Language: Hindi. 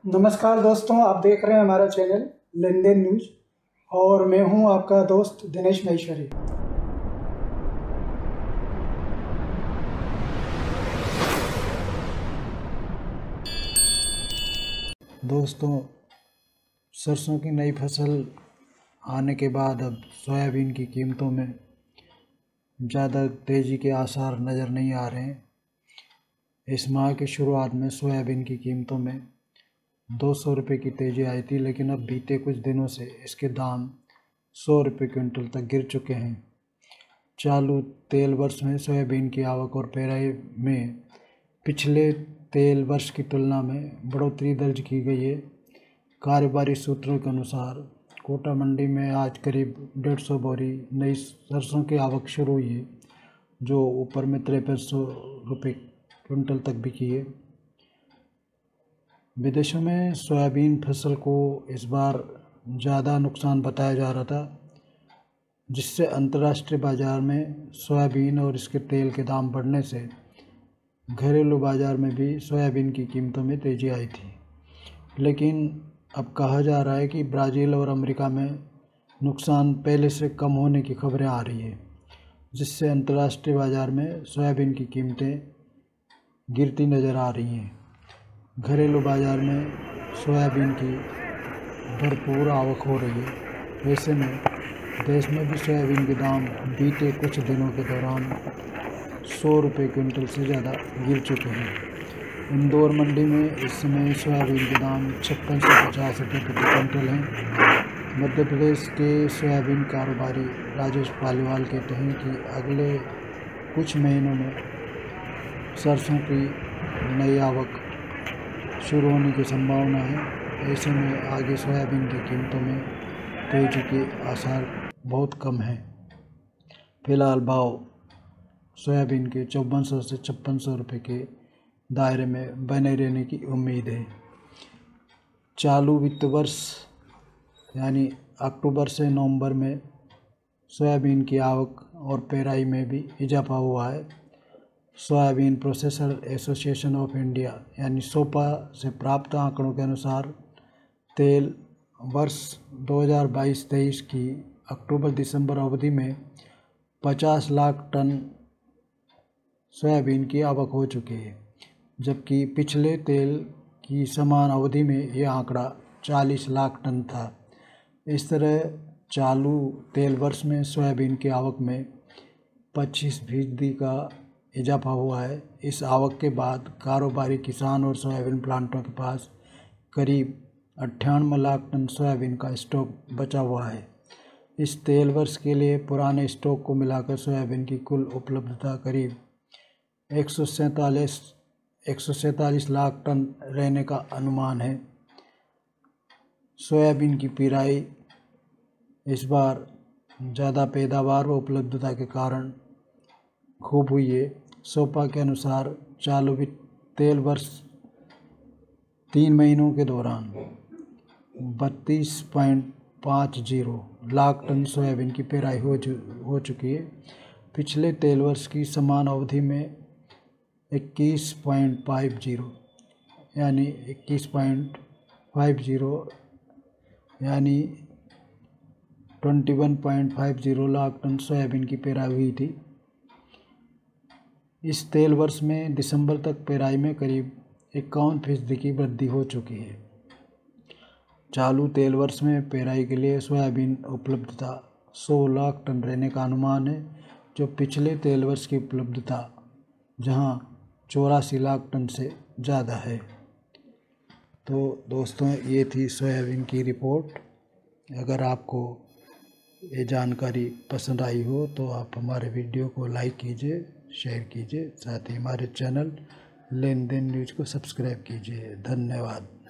नमस्कार दोस्तों, आप देख रहे हैं हमारा चैनल लेन देन न्यूज और मैं हूं आपका दोस्त दिनेश महेश्वरी। दोस्तों, सरसों की नई फसल आने के बाद अब सोयाबीन की कीमतों में ज़्यादा तेज़ी के आसार नज़र नहीं आ रहे हैं। इस माह की शुरुआत में सोयाबीन की कीमतों में 200 रुपये की तेज़ी आई थी, लेकिन अब बीते कुछ दिनों से इसके दाम 100 रुपये क्विंटल तक गिर चुके हैं। चालू तेल वर्ष में सोयाबीन की आवक और पेराई में पिछले तेल वर्ष की तुलना में बढ़ोतरी दर्ज की गई है। कारोबारी सूत्रों के अनुसार कोटा मंडी में आज करीब 150 बोरी नई सरसों की आवक शुरू हुई है, जो ऊपर में 5300 रुपये क्विंटल तक बिकी है। विदेशों में सोयाबीन फसल को इस बार ज़्यादा नुकसान बताया जा रहा था, जिससे अंतर्राष्ट्रीय बाज़ार में सोयाबीन और इसके तेल के दाम बढ़ने से घरेलू बाज़ार में भी सोयाबीन की कीमतों में तेज़ी आई थी। लेकिन अब कहा जा रहा है कि ब्राज़ील और अमेरिका में नुकसान पहले से कम होने की खबरें आ रही है, जिससे अंतर्राष्ट्रीय बाज़ार में सोयाबीन की कीमतें गिरती नज़र आ रही हैं। घरेलू बाज़ार में सोयाबीन की भरपूर आवक हो रही है। ऐसे में देश में भी सोयाबीन के दाम बीते कुछ दिनों के दौरान 100 रुपये क्विंटल से ज़्यादा गिर चुके हैं। इंदौर मंडी में इस समय सोयाबीन के दाम 56 से 50 रुपये प्रति क्विंटल हैं। मध्य प्रदेश के सोयाबीन कारोबारी राजेश पालीवाल कहते हैं कि अगले कुछ महीनों में सरसों की नई आवक शुरू होने की संभावना है। ऐसे में आगे सोयाबीन की कीमतों में तेजी के आसार बहुत कम हैं। फिलहाल भाव सोयाबीन के 5400 से 5600 रुपये के दायरे में बने रहने की उम्मीद है। चालू वित्त वर्ष यानी अक्टूबर से नवंबर में सोयाबीन की आवक और पेराई में भी इजाफा हुआ है। Soybean processor association of India यानी सोपा से प्राप्त आंकड़ों के अनुसार तेल वर्ष 2022-23 की अक्टूबर-दिसंबर अवधि में 50 लाख टन सोयाबीन की आवक हो चुकी है, जबकि पिछले तेल की समान अवधि में यह आंकड़ा 40 लाख टन था। इस तरह चालू तेल वर्ष में सोयाबीन की आवक में 25% का इजाफा हुआ है। इस आवक के बाद कारोबारी किसान और सोयाबीन प्लांटों के पास करीब 98 लाख टन सोयाबीन का स्टॉक बचा हुआ है। इस तेल वर्ष के लिए पुराने स्टॉक को मिलाकर सोयाबीन की कुल उपलब्धता करीब 147 लाख टन रहने का अनुमान है। सोयाबीन की पिराई इस बार ज़्यादा पैदावार व उपलब्धता के कारण खूब हुई है। सोपा के अनुसार चालू तेल वर्ष 3 महीनों के दौरान 32.50 लाख टन सोयाबीन की पेराई हो चुकी है। पिछले तेल वर्ष की समान अवधि में 21.50 यानी 21.50 लाख टन सोयाबीन की पेराई हुई थी। इस तेल वर्ष में दिसंबर तक पेराई में करीब 51% की वृद्धि हो चुकी है। चालू तेल वर्ष में पेराई के लिए सोयाबीन उपलब्धता 100 लाख टन रहने का अनुमान है, जो पिछले तेल वर्ष की उपलब्धता जहां 84 लाख टन से ज़्यादा है। तो दोस्तों, ये थी सोयाबीन की रिपोर्ट। अगर आपको ये जानकारी पसंद आई हो तो आप हमारे वीडियो को लाइक कीजिए, शेयर कीजिए, साथ ही हमारे चैनल लेन देन न्यूज़ को सब्सक्राइब कीजिए। धन्यवाद।